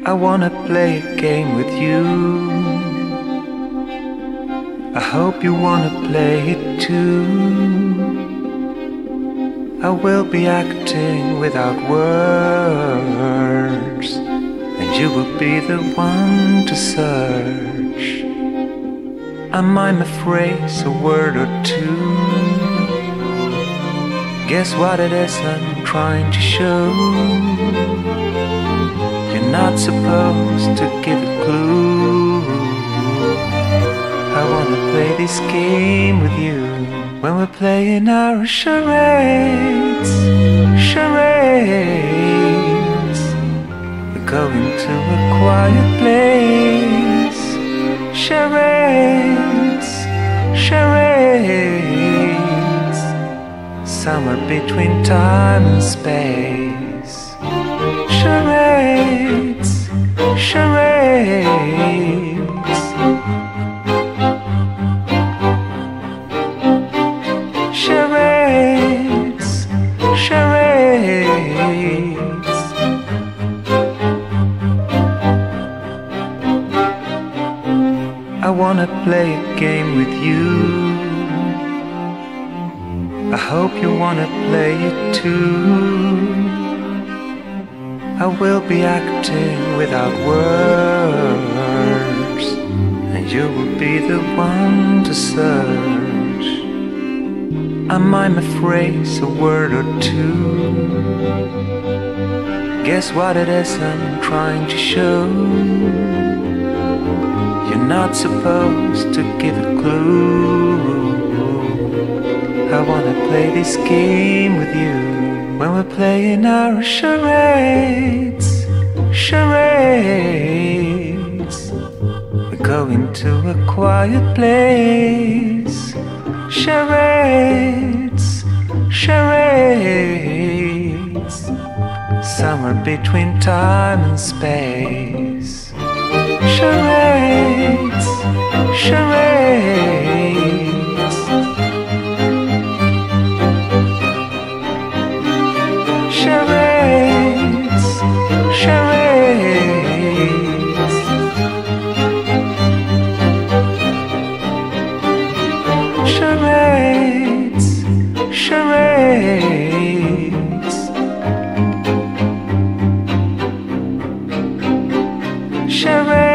I wanna play a game with you. I hope you wanna play it too. I will be acting without words, and you will be the one to search. I mime a phrase, a word or two. Guess what it is I'm trying to show? You're not supposed to give a clue. I wanna play this game with you. When we're playing our charades, charades, we go into a quiet place. Charades, charades, somewhere between time and space. Charades, charades, charades, charades. I wanna play a game with you. I hope you wanna play it too. I will be acting without words, and you will be the one to search. I mime a phrase, a word or two. Guess what it is I'm trying to show? You're not supposed to give a clue. I wanna play this game with you. When we're playing our charades, charades, we go into a quiet place. Charades, charades, somewhere between time and space. Charades, charades, charades, charades, charades, charades, charades.